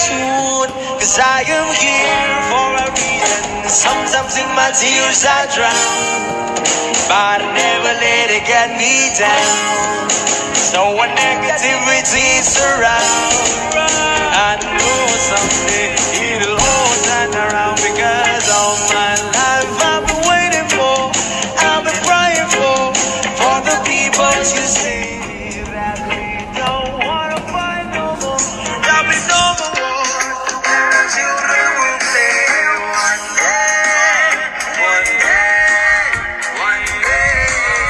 soon, 'cause I am here for a reason. Sometimes in my tears I drown, but I never let it get me down. So when negativity surrounds, I know someday it'll all turn around, because all my life I've been waiting for, I've been praying for the people to see that we don't wanna fight no more. There'll be no more wars, and our children will say one day, one day, one day,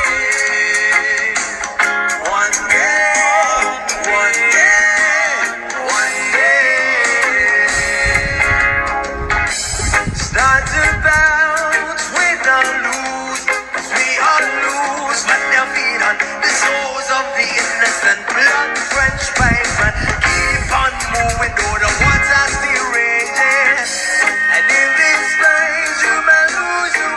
one day, one day, one day. Start to bounce, we don't lose, 'cause we all lose, but they're feet on the souls of the innocent, blood drenched pavement. Keep on moving, though the water still raging. And if it's strange, you may lose your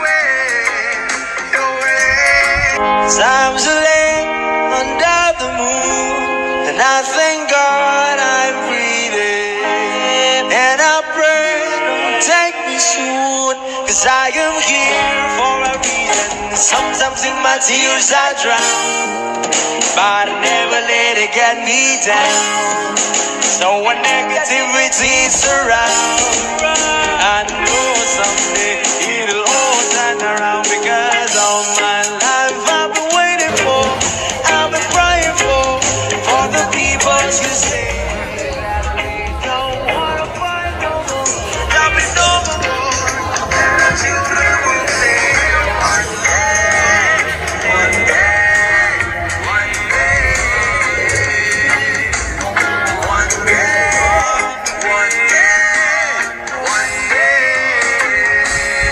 way. Time's late under the moon, and I thank God I'm breathing. And I pray don't take me soon, 'cause I am here for a reason. Sometimes in my tears I drown, but I never let it get me down. So when negativity surrounds, I know someday it'll all turn around, because all my life I've been waiting for, I've been praying for the people to say that we don't wanna fight no more. There'll be no more wars, and our children will say one day, one day, one day, one day, one day, one day.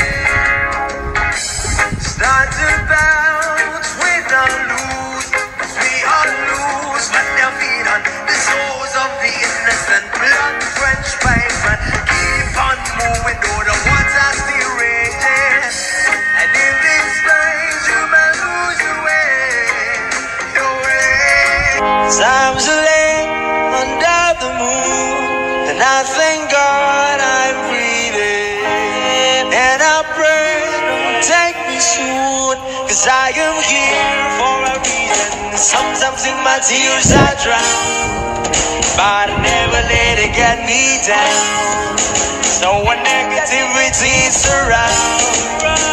Start to bounce, we don't lose, 'cause we all lose, but they're feet on the souls of the innocent, blood drenched pavement. Keep on moving, though the water still raging. And if it's strange, you may lose your way. Time's late under the moon, and I thank God I'm breathing. And I pray don't take me soon, 'cause I am here for a reason. Sometimes in my tears I drown, but I never let it get me down. So when negativity surrounds,